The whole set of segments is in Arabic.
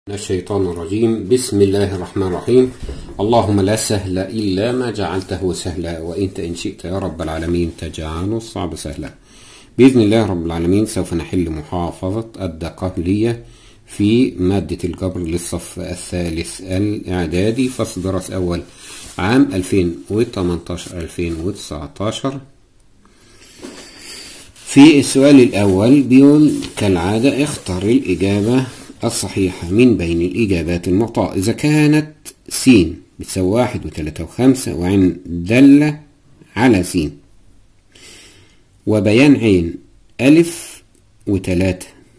من الشيطان الرجيم. بسم الله الرحمن الرحيم. اللهم لا سهل إلا ما جعلته سهلا، وإنت إن شئت يا رب العالمين تجعل الصعب سهلا. بإذن الله رب العالمين سوف نحل محافظة الدقهلية في مادة الجبر للصف الثالث الإعدادي، فصل درس أول عام 2018-2019. في السؤال الأول بيقول كالعادة اختر الإجابة الصحيحة من بين الإجابات المعطاة إذا كانت س بتساوي 1 و3 و5 وعين دالة على س، وبيان عين ألف و3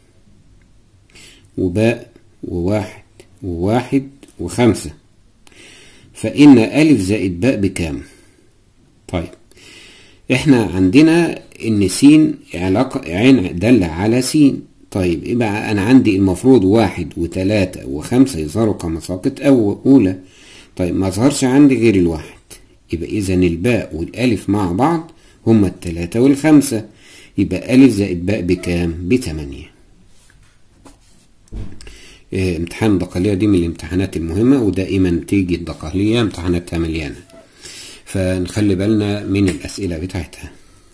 وباء وواحد وواحد و5، فإن ألف زائد باء بكام؟ طيب احنا عندنا ان س علاقة عين دالة على س. طيب يبقى انا عندي المفروض 1 و3 و5 يظهروا كمساقط اولى. طيب ما ظهرش عندي غير الواحد، يبقى اذا الباء والالف مع بعض هما ال3 وال5، يبقى الف زائد باء بكام؟ ب8. امتحان الدقهلية دي من الامتحانات المهمة، ودائما تيجي الدقهلية امتحاناتها مليانة، فنخلي بالنا من الأسئلة بتاعتها.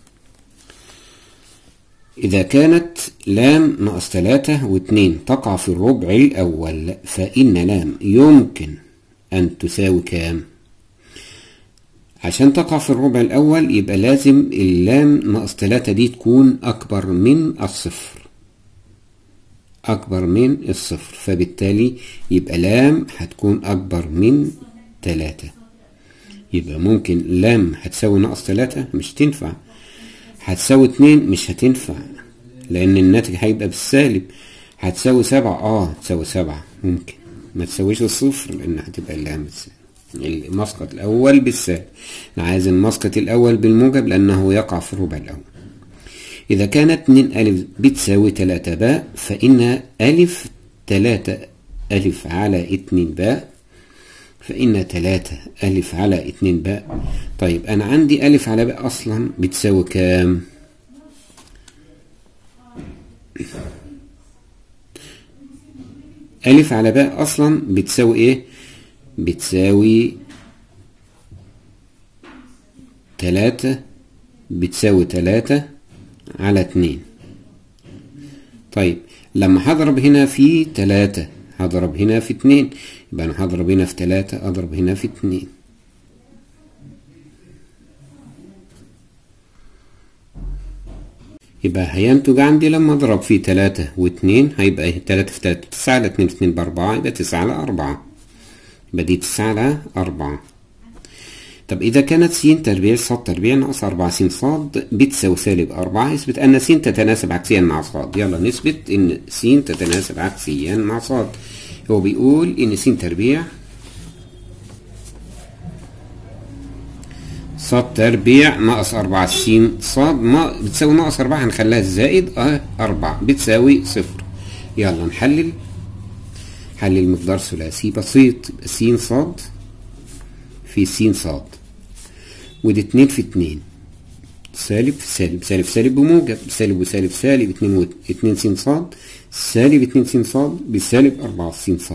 إذا كانت لام ناقص 3 و2 تقع في الربع الأول، فإن لام يمكن أن تساوي كام؟ عشان تقع في الربع الأول يبقى لازم اللام ناقص 3 دي تكون أكبر من الصفر، أكبر من الصفر، فبالتالي يبقى لام هتكون أكبر من 3. يبقى ممكن لام هتساوي ناقص 3 مش تنفع، هتساوي 2 مش هتنفع لأن الناتج هيبقى بالسالب. هتساوي 7 تساوي 7 ممكن، ما تساويش الصفر لأن هتبقى اللام بالسالب. المسقط الأول بالسالب، أنا عايز المسقط الأول بالموجب لأنه يقع في الربع الأول. إذا كانت 2 ألف بتساوي 3 باء، فإن ألف 3 ألف على 2 باء، فإن 3 ألف على 2 باء. طيب أنا عندي ألف على باء أصلا بتساوي كام؟ ألف على باء أصلا بتساوي إيه؟ بتساوي 3 على 2. طيب لما هضرب هنا في 3 هضرب هنا في 2، يبقى أنا هضرب هنا في 3 أضرب هنا في 2. يبقى هينتج عندي لما أضرب في 3 و2 هيبقى 3 في 3 9 على 2 في 2 ب4، يبقى 9 على 4، يبقى دي 9 على 4. طب إذا كانت س تربيع ص تربيع ناقص 4 س ص بتساوي سالب 4، اثبت أن س تتناسب عكسيا مع ص. يلا نثبت إن س تتناسب عكسيا مع ص. هو بيقول إن س تربيع ص تربيع ناقص 4 س ص بتساوي ناقص 4، هنخليها الزائد 4 بتساوي 0. يلا نحلل. حلل مقدار ثلاثي بسيط، س ص في س ص، ودي 2 في 2 سالب في سالب، سالب في سالب بموجب، سالب وسالب سالب، 2 س ص سالب 2 س ص بسالب 4 س ص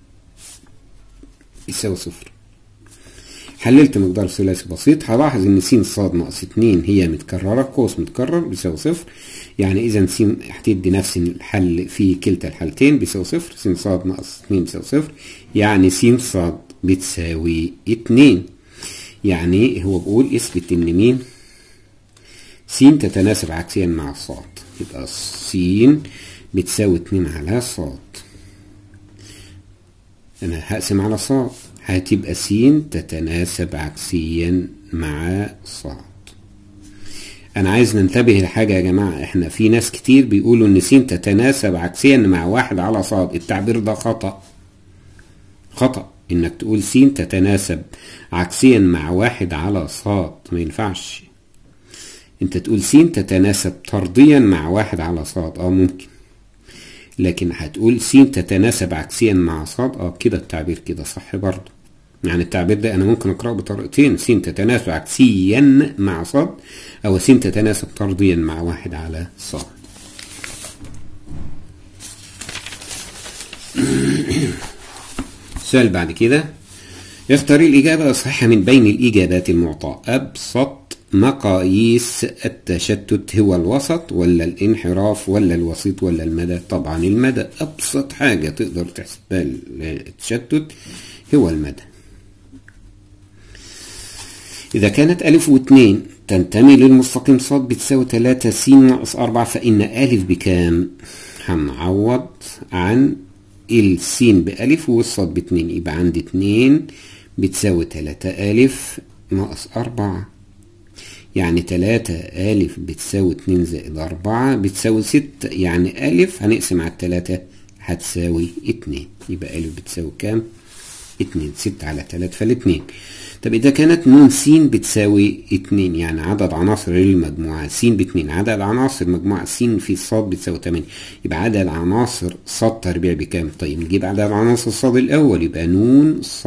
يساوي 0. حللت مقدار ثلاثي بسيط، هلاحظ ان س ص ناقص 2 هي متكررة، قوس متكرر بيساوي 0، يعني اذا س هتدي نفس الحل في كلتا الحالتين بيساوي 0. س ص ناقص 2 بيساوي 0، يعني س ص بتساوي 2. يعني هو بيقول اثبت ان مين؟ س تتناسب عكسيا مع ص، يبقى س بتساوي 2 على ص. انا هقسم على ص، هتبقى س تتناسب عكسيا مع ص. انا عايز ننتبه لحاجة يا جماعة، احنا في ناس كتير بيقولوا ان س تتناسب عكسيا مع 1 على ص. التعبير ده خطأ انك تقول س تتناسب عكسيا مع 1 على ص، ما ينفعش. انت تقول س تتناسب طرديا مع 1 على ص، ممكن، لكن هتقول س تتناسب عكسيا مع ص، كده التعبير كده صح برضه. يعني التعبير ده انا ممكن اقراه بطريقتين، س تتناسب عكسيا مع ص، او س تتناسب طرديا مع 1 على ص. السؤال بعد كده، اختر الإجابة الصحيحة من بين الإجابات المعطاة. أبسط مقاييس التشتت هو الوسط ولا الانحراف ولا الوسيط ولا المدى؟ طبعا المدى. أبسط حاجة تقدر تحسبها التشتت هو المدى. إذا كانت ألف و2 تنتمي للمستقيم ص بتساوي 3 س ناقص 4، فإن ألف بكام؟ هنعوض عن الس بألف والصاد ب2، يبقى عندي 2 بتساوي 3 ألف ناقص 4، يعني 3 ألف بتساوي 2 زائد 4 بتساوي 6، يعني ألف هنقسم على 3 هتساوي 2، يبقى ألف بتساوي كام؟ 2. 6 على 3 فال2. طب إذا كانت ن س بتساوي 2، يعني عدد عناصر المجموعة س ب2، عدد عناصر مجموعة س في ص بتساوي 8، يبقى عدد عناصر ص تربيع بكام؟ طيب نجيب عدد عناصر ص الأول، يبقى ن ص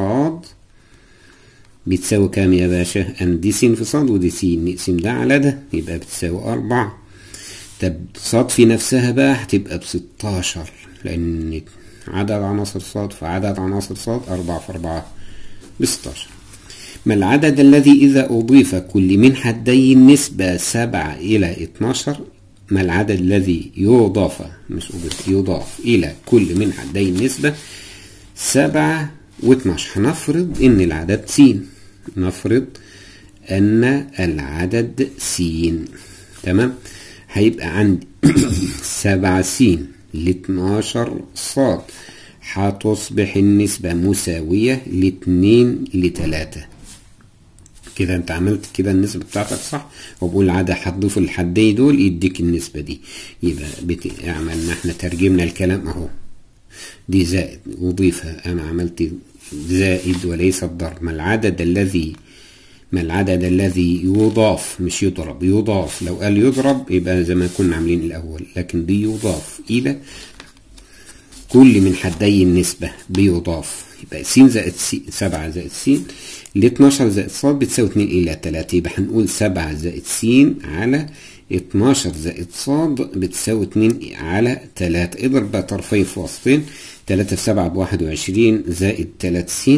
بتساوي كام يا باشا؟ أن دي س في ص ودي س، نقسم ده على ده يبقى بتساوي 4. طب ص في نفسها بقى هتبقى ب16، لأن عدد عناصر ص فعدد عناصر ص 4 في 4 ب16. ما العدد الذي إذا أضيف كل من حدي النسبة 7 إلى 12؟ ما العدد الذي يضاف يضاف إلى كل من حدي النسبة 7 و12؟ هنفرض إن العدد س، نفرض أن العدد س، تمام؟ هيبقى عندي 7 س ل12 ص، هتصبح النسبة مساوية ل2 ل3. كده انت عملت كده النسبة بتاعتك صح، وبقول العدد هتضيف الحدين دول يديك النسبة دي. يبقى عملنا احنا ترجمنا الكلام اهو، دي زائد وضيفها، انا عملت زائد وليس الضرب. ما العدد الذي يضاف، مش يضرب، يضاف. لو قال يضرب يبقى زي ما كنا عاملين الاول، لكن دي يضاف الى كل من حدي النسبة، بيضاف. يبقى س زائد 7 زائد س ل12 زائد ص بتساوي 2 إلى 3، يبقى هنقول 7 زائد س على 12 زائد ص بتساوي 2 على 3. اضرب بقى طرفين في وسطين، 3 في 7 ب21 زائد 3 س،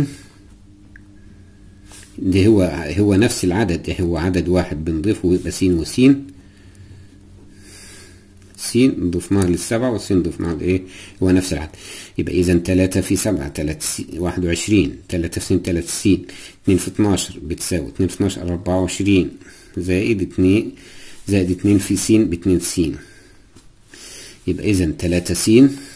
ده هو نفس العدد، ده هو عدد واحد بنضيفه ويبقى س وس، س ضفناها للسبعة والسين ضفناها لايه؟ هو نفس العدد. يبقى اذا 3 في 7 21، 3 في س 3 س، 2 في 12 بتساوي 2 في 12 24 زائد 2 زائد 2 في س ب2 س، يبقى اذا 3 س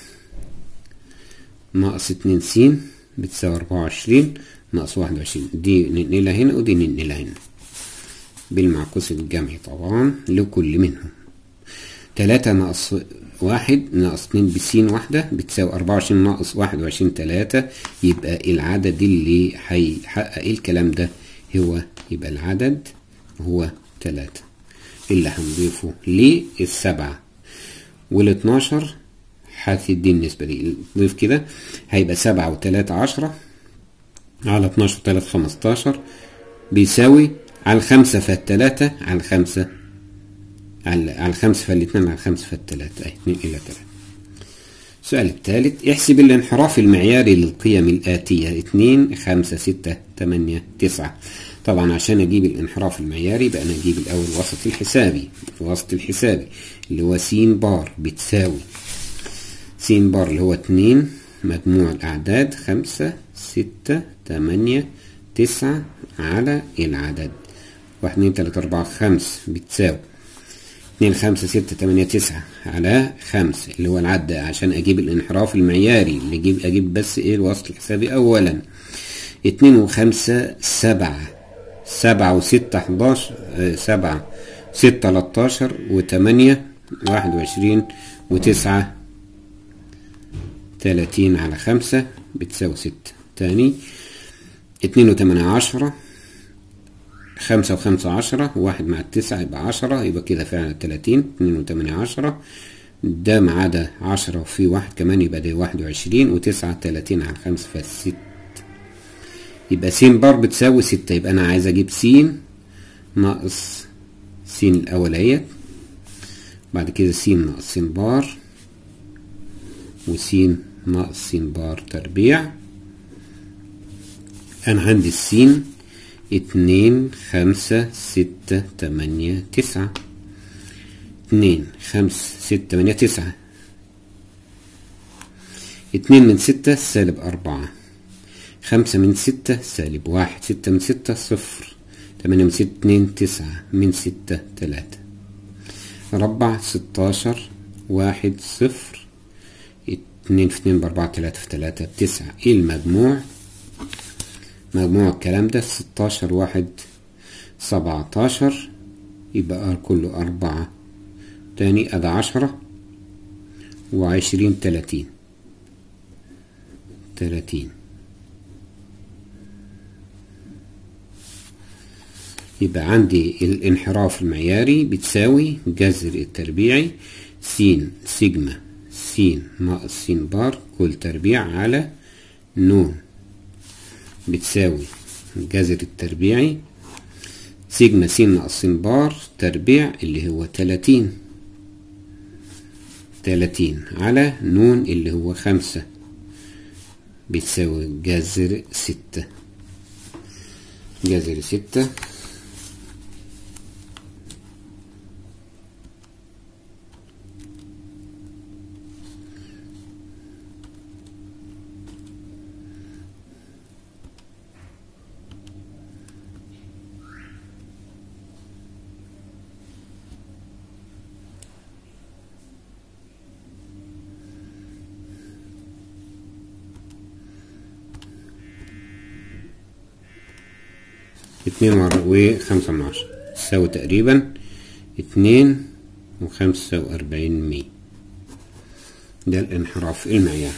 ناقص 2 س بتساوي 24 ناقص 21، دي ننقلها هنا ودي ننقلها هنا بالمعكوس الجمعي طبعا لكل منهم. 3 ناقص 1 ناقص 2 بس واحدة بتساوي 24 ناقص 21 3، يبقى العدد اللي هيحقق الكلام ده هو، يبقى العدد هو 3 اللي هنضيفه للسبعة وال12 هتدي النسبة دي. نضيف كده هيبقى 7 و3 10 على 12 و3 15 بيساوي على 5 فال3 على 5 على 5 فال2 على 5 فال3 اهي 2 إلى 3. السؤال الثالث، احسب الانحراف المعياري للقيم الآتية 2 5 6 8 9. طبعا عشان اجيب الانحراف المعياري بقى انا اجيب الاول وسط الحسابي، الوسط الحسابي اللي هو س بار بتساوي س بار اللي هو 2 مجموع الاعداد 5 6 8 9 على العدد 1 2 3 4 5 بتساوي 2 5 6 8 9 على 5 اللي هو العدد. عشان اجيب الانحراف المعياري اللي اجيب بس ايه الوسط الحسابي اولا. 2 و5 7 7 و6 11 7 6 13 و8 21 و9 30 على 5 بتساوي 6. تاني 2 و8 10 5 و5 10 1 مع 9 يبقى 10، يبقى كده فعلا 30. 2 و8 10 ده ما عدا 10 وفي 1 كمان يبقى ده 21 و9 30 على 5 فال6 يبقى س بار بتساوي 6. يبقى انا عايز اجيب س ناقص س الاولية، بعد كده س ناقص س بار وس ناقص س بار تربيع. أنا عندي السين 2 5 6 8 9. 2 5 6 8 9. 2 من 6 سالب 4. 5 من 6 سالب 1. 6 من 6 صفر. 8 من 6 2 9. من 6 3. ربع 16 1 0. 2 في 2 ب4 3 في 3 ب9. ايه المجموع؟ مجموع الكلام ده 16 1 17. يبقى كله 4 تاني ادي 10 و20 30. يبقى عندي الانحراف المعياري بتساوي جذر التربيعي س سيجما س ناقص س بار كل تربيع على ن بتساوي جذر التربيعي سيجما س ناقص س بار تربيع اللي هو 30 على ن اللي هو 5 بتساوي جذر 6. جذر 6 2.5 تساوي تقريبا 2.45. ده الانحراف المعياري.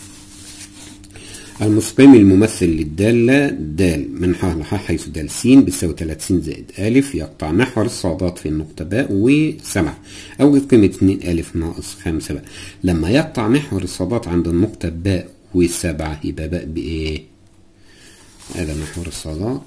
المستقيم الممثل للدالة د من ح لح حيث د س بتساوي 3 س زائد أ يقطع محور الصادات في النقطة ب و7. أوجد قيمة 2 أ ناقص 5 ب. لما يقطع محور الصادات عند النقطة ب و7 يبقى ب بإيه؟ هذا محور الصادات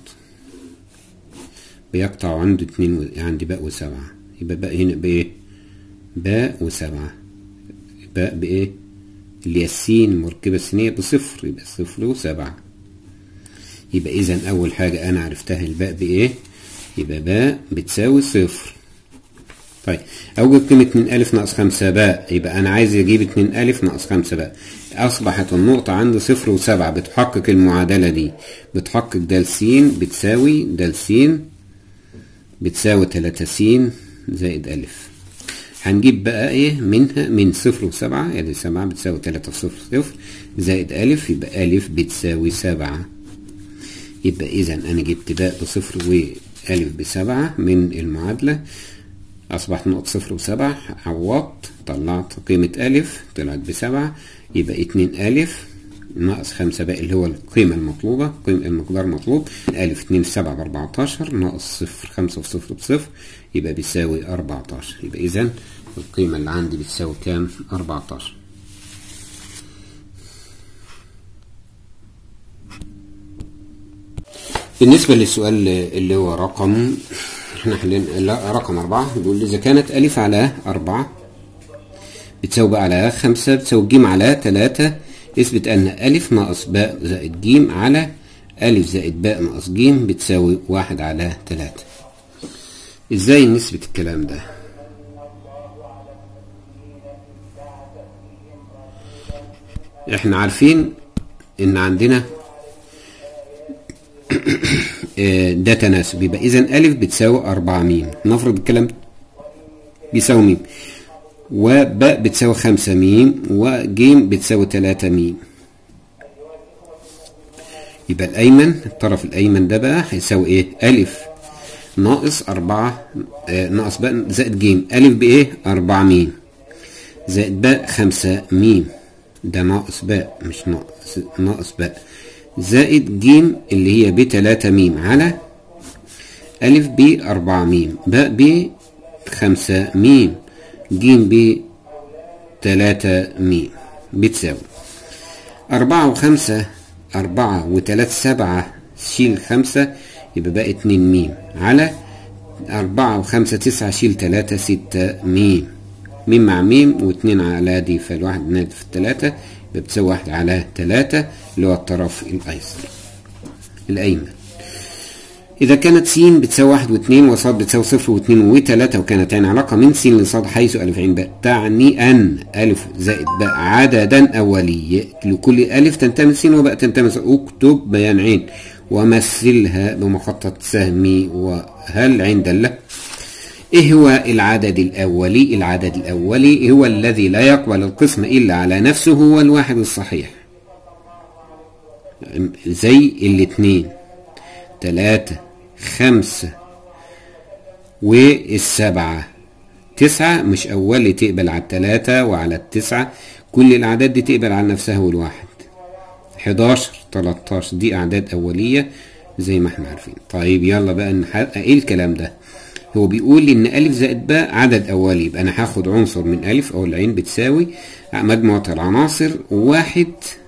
بيقطع عنده 2 عندي باء و7. يبقى باء هنا بايه؟ باء و7. باء بايه؟ اللي هي السين المركبة السينية بصفر. يبقى 0 و7. يبقى إذا أول حاجة أنا عرفتها الباء بايه؟ يبقى باء بتساوي 0. طيب أوجد قيمة 2 أ ناقص 5 باء. يبقى أنا عايز أجيب 2 أ ناقص 5 باء. أصبحت النقطة عند 0 و7 بتحقق المعادلة دي. بتحقق د س بتساوي د س بتساوي 3 س زائد أ. هنجيب بقى ايه منها؟ من 0 و7 ادي 7 بتساوي 3 0 0 زائد أ. يبقى أ بتساوي 7. يبقى إذا أنا جبت باء بصفر وأ ب7 من المعادلة. أصبحت نقطة 0 و7. عوضت طلعت قيمة أ طلعت ب7. يبقى 2 أ ناقص 5 باء اللي هو القيمة المطلوبة. قيمة المقدار المطلوب. أ 2 في 7 ب 14 ناقص 0 5 في 0 بصفر يبقى بيساوي 14. يبقى إذا القيمة اللي عندي بتساوي كام؟ 14. بالنسبة للسؤال اللي هو رقم احنا حلينا رقم 4 بيقول لي إذا كانت أ على 4 بتساوي ب على 5 بتساوي ج على 3 اثبت أن أ ناقص باء زائد ج على أ زائد باء ناقص ج بتساوي 1 على 3. ازاي نثبت الكلام ده؟ احنا عارفين ان عندنا ده تناسب. يبقى اذا أ بتساوي 4 م. نفرض الكلام بيساوي م وباء بتساوي 5 م وج بتساوي 3 م. يبقى الأيمن الطرف الأيمن ده بقى هيساوي ايه؟ أ ناقص 4 ناقص باء زائد ج. أ بإيه؟ 4 م زائد باء 5 م. ده ناقص باء مش ناقص باء زائد ج اللي هي ب3 م على أ ب4 م باء ب5 م ج ب3 م بتساوي 4 و5 4 و3 7 شيل 5 يبقى بقى 2 م على 4 و5 9 شيل 3 6 م. م مع م و2 على دي فالواحد نادي في 3 بتساوي 1 على 3 اللي هو الطرف الأيمن. إذا كانت س بتساوي 1 و2 وص بتساوي 0 و2 و3 وكانت عين علاقة من س لص حيث أ ع ب تعني أن أ زائد ب عددا أولي لكل أ تنتمي س وباء تنتمي س. اكتب بيان عين ومثلها بمخطط سهمي. وهل عين دالة؟ إيه هو العدد الأولي؟ العدد الأولي هو الذي لا يقبل القسم إلا على نفسه، هو الواحد الصحيح، زي الاتنين 3 5 والسبعة 9 مش أولي تقبل على 3 وعلى 9، كل الأعداد دي تقبل على نفسها والواحد. 11 13 دي أعداد أولية زي ما احنا عارفين. طيب يلا بقى نحقق ايه الكلام ده. هو بيقول لي ان أ زائد ب عدد أولي، يبقى أنا هاخد عنصر من أ أو العين بتساوي مجموعة العناصر 1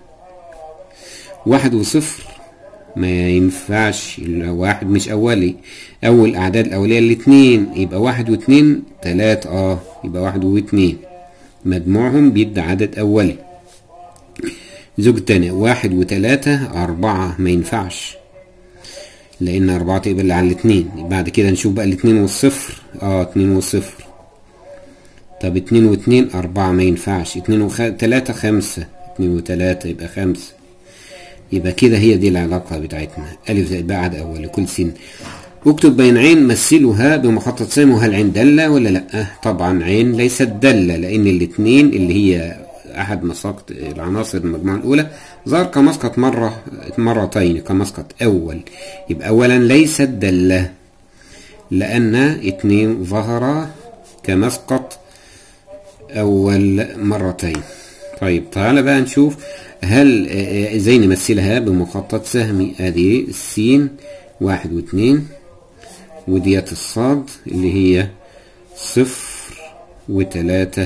وصفر. ما ينفعش، الواحد مش أولي. أول أعداد الأولية الاتنين، يبقى 1 و2 3 يبقى 1 و2 مجموعهم بيدي عدد أولي. زوج تاني 1 و3 4 ما ينفعش، لأن 4 تقبل على الاتنين. بعد كده نشوف بقى الاتنين والصفر 2 والصفر. طب 2 و2 4 ما ينفعش. 2 و3 5 2 و3 يبقى 5. يبقى كده هي دي العلاقة بتاعتنا، أ زائد ب عدد أول لكل س. اكتب بين عين مثلها بمخطط سهم. وهل عين دالة ولا لأ؟ طبعا عين ليست دالة، لأن الاتنين اللي هي أحد مساقط العناصر المجموعة الأولى ظهر كمسقط مرتين كمسقط أول، يبقى أولا ليست دالة لأن 2 ظهر كمسقط أول مرتين. طيب تعالى بقى نشوف هل ازاي نمثلها بمخطط سهمي. ادي س 1 و2 وديت الصاد اللي هي 0 و3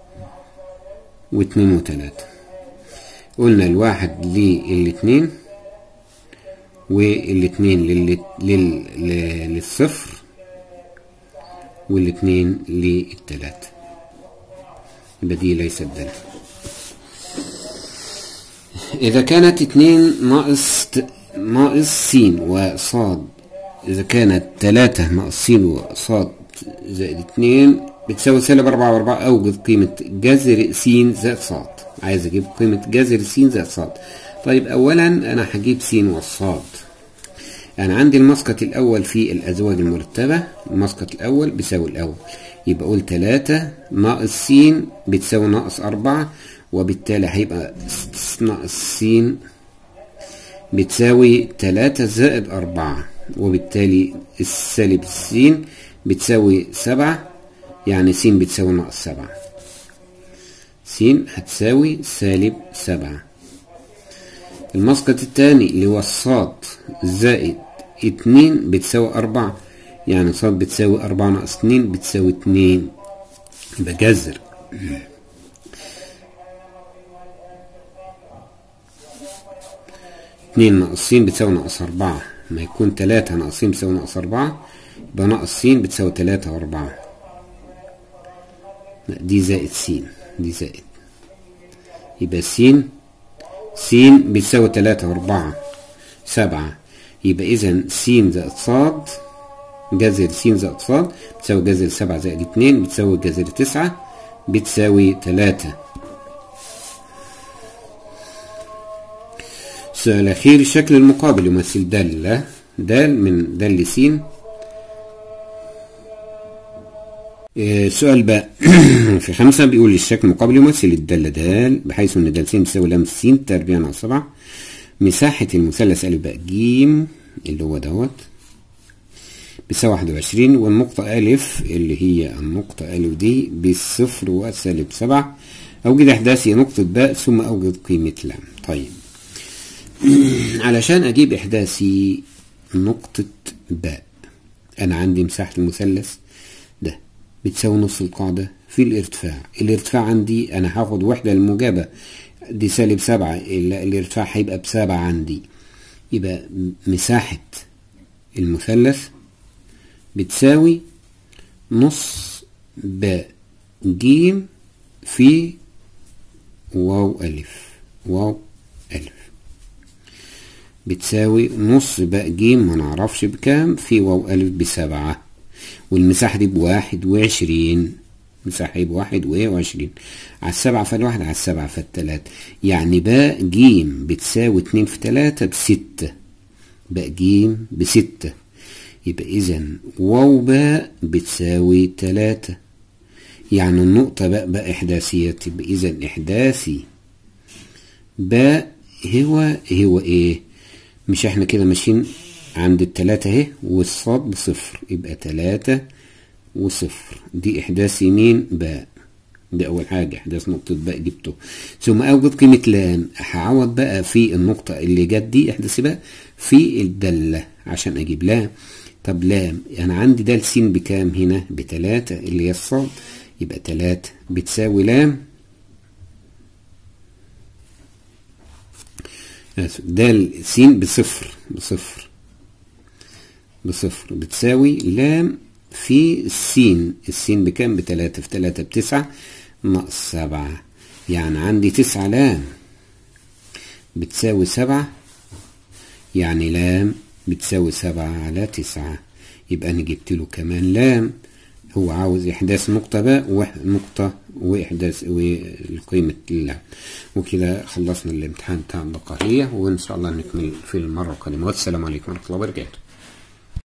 و2 و3. قلنا الواحد للاتنين والاتنين للصفر والاتنين للتلاتة، يبقى دي ليست دالة. إذا كانت 2 ناقص س وصاد، إذا كانت 3 ناقص س وصاد زائد 2 بتساوي سالب 4 و4، أوجد قيمة جذر س زائد صاد. عايز أجيب قيمة جذر س زائد صاد. طيب أولا أنا هجيب س والصاد. أنا عندي المسقط الأول في الأزواج المرتبة، المسقط الأول بيساوي الأول، يبقى أقول 3 ناقص س بتساوي ناقص 4، وبالتالي هيبقى ناقص س بتساوي 3 زائد 4، وبالتالي السالب س بتساوي 7، يعني س بتساوي ناقص 7. س هتساوي سالب 7. المسقط الثاني اللي هو الصاد زائد 2 بتساوي 4، يعني صاد بتساوي 4 ناقص 2 بتساوي 2، يبقى جذر 2 ناقص س بتساوي ناقص 4، ما يكون 3 ناقص س بتساوي ناقص 4، يبقى ناقص س بتساوي 3 و4. دي زائد س، دي زائد، يبقى س بتساوي 3 و4 7، يبقى إذا س زائد صاد جذر س زائد صاد بتساوي جذر 7 زائد 2 بتساوي جذر 9 بتساوي 3. السؤال الأخير الشكل المقابل يمثل دالة دال من دال س. السؤال بقى في 5 بيقول الشكل المقابل يمثل الدالة دال بحيث ان دال س بتساوي لام س تربيع ناقص 7. مساحة المثلث أ ب ج اللي هو دوت بيساوي 21، والنقطة أ اللي هي النقطة أ دي بالصفر وسالب 7. أوجد إحداثي نقطة باء ثم أوجد قيمة لام. طيب علشان أجيب إحداثي نقطة باء، أنا عندي مساحة المثلث ده بتساوي نص القاعدة في الارتفاع. الارتفاع عندي أنا هاخد وحدة الموجبة دي سالب 7، الارتفاع هيبقى ب7 عندي، يبقى مساحة المثلث بتساوي نص باء ج في واو ألف. واو ألف بتساوي نص باء جيم ما نعرفش بكام في واو ألف ب7 والمساحة دي ب21 مساحة ب21 على 7 فالواحد على 7 فالتلاتة يعني باء جيم بتساوي 2 في 3 ب6 باء جيم ب6 يبقى إذا واو باء بتساوي 3 يعني النقطة باء إحداثية يبقى إذا إحداثي باء هو إيه؟ مش إحنا كده ماشيين عند التلاتة أهي والصاد بصفر يبقى 3 وصفر دي إحداثي مين؟ باء. دي أول حاجة إحداث نقطة باء جبته. ثم أوجد قيمة لام هعوض بقى في النقطة اللي جت دي إحداثي باء في الدالة عشان أجيب لام. طب لام أنا عندي دال س بكام هنا؟ ب3 اللي هي الصاد يبقى 3 بتساوي لام دال س بصفر بتساوي لام في السين بكام؟ ب3 في 3 ب9 ناقص 7 يعني عندي 9 لام بتساوي 7 يعني لام بتساوي 7 على 9 يبقى أنا جبت له كمان لام. هو عاوز إحداث نقطة باء ونقطة وإحداث وقيمة اللام. وكده خلصنا الامتحان بتاع البقرية وإن شاء الله نكمل في المرة القادمة والسلام عليكم ورحمة الله وبركاته.